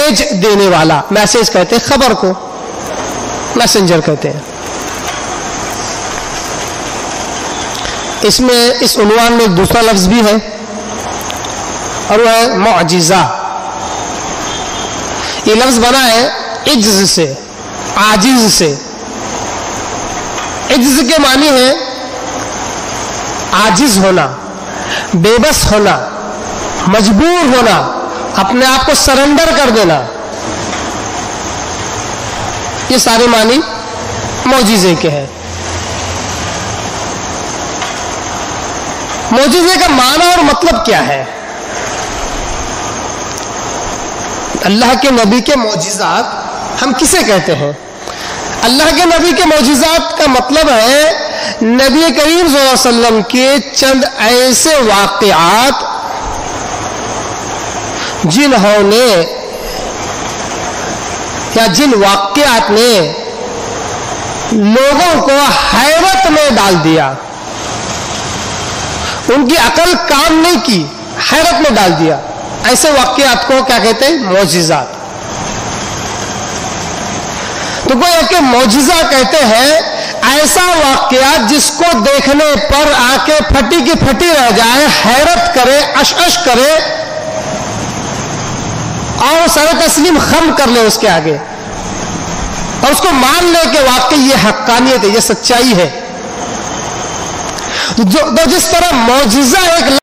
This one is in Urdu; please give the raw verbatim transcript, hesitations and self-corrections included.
بھیج دینے والا، میسج کہتے ہیں خبر کو، میسنجر کہتے ہیں. اس میں اس عنوان میں ایک دوسرا لفظ بھی ہے اور وہ ہے معجزہ. یہ لفظ بنا ہے عجز سے، عاجز سے. عجز کے معنی ہے عاجز ہونا، بے بس ہونا، مجبور ہونا، اپنے آپ کو سرنڈر کر دینا. یہ سارے معنی معجزے کے ہیں. معجزے کا معنی اور مطلب کیا ہے؟ اللہ کے نبی کے معجزات ہم کسے کہتے ہیں؟ اللہ کے نبی کے معجزات کا مطلب ہے نبی کریم صلی اللہ علیہ وسلم کے چند ایسے واقعات جنہوں نے یا جن واقعات نے لوگوں کو حیرت میں ڈال دیا، ان کی عقل کام نہیں کی، حیرت میں ڈال دیا. ایسے واقعات کو کیا کہتے ہیں؟ معجزات. تو گویا کہ معجزہ کہتے ہیں ایسا واقعات جس کو دیکھنے پر آنکھیں پھٹی کی پھٹی رہ جائے، حیرت کرے، اش اش کرے اور سر تسلیم خم کر لے اس کے آگے اور اس کو مان لے کہ واقعی یہ حقانیت ہے، یہ سچائی ہے. جو جس طرح معجزہ ایک